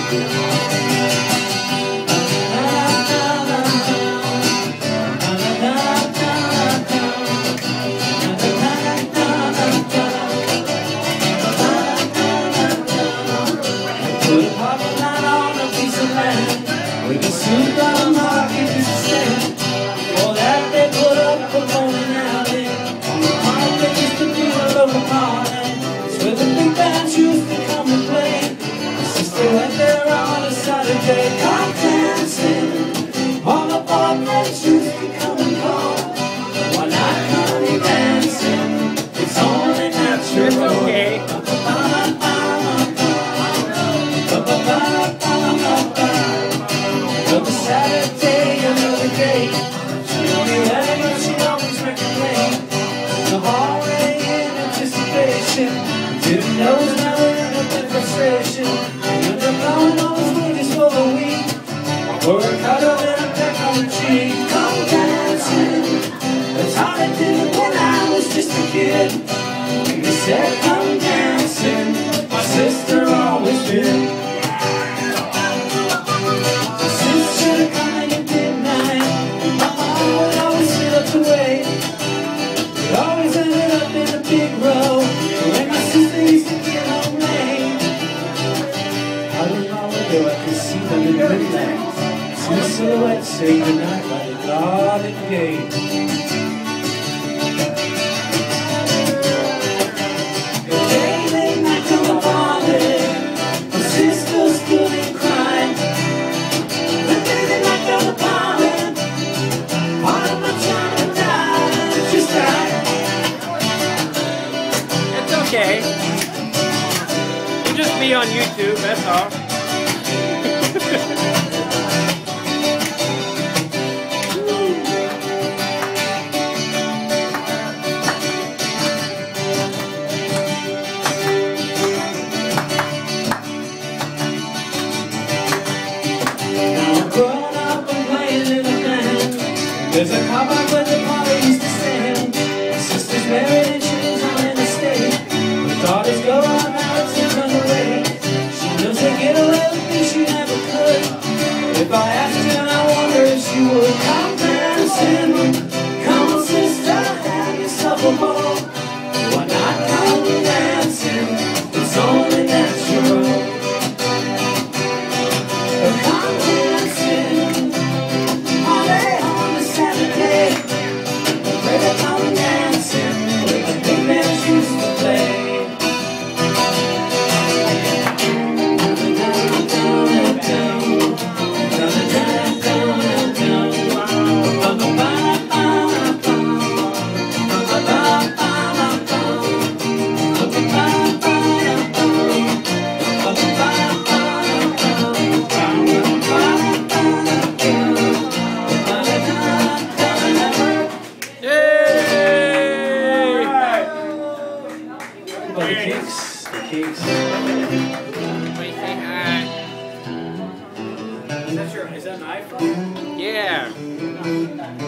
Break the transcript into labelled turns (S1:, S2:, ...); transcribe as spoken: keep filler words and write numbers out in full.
S1: Put a pocket line on a piece of land. We can soon go to market and stand. For that they put up a bowling alley. On the park that used to be a little party. It's where the big bands used to come and play. My sister went there on a Saturday. Come dancing. All the boyfriends used to come and call. Why not come dancing? It's only natural.
S2: Okay.
S1: Another Saturday, another day. She only read but she always reckoned the hallway in anticipation. Didn't know it was never in a bit of frustration. And under blowing all his wages for the week. Work harder than a peck on the cheek. Come dancing. That's how I did it when I was just a kid. And they said come dancing. My sister always did. I could see them in midnight. See the silhouettes say goodnight by the garden gate. The day they knocked on the party, my sister stood and cried. The day they knocked on the party, part of my child died. Just died.
S2: It's okay. You'll just be on YouTube, that's all.
S1: There's a car park where the party used to stand. My sister's married and she lives on an estate. Her daughters go on out and run away. She knows they get away with me, she never could. If I asked her, I wonder if she would. Come dancing, come on sister, have yourself a ball. Why not come dancing? It's only natural. Come dancing, party on a Saturday. Where they come dancing, where the big bands used to play. The cakes, the cakes.
S2: Wait, say hi.
S1: Is that your, is that an iPhone?
S2: Yeah.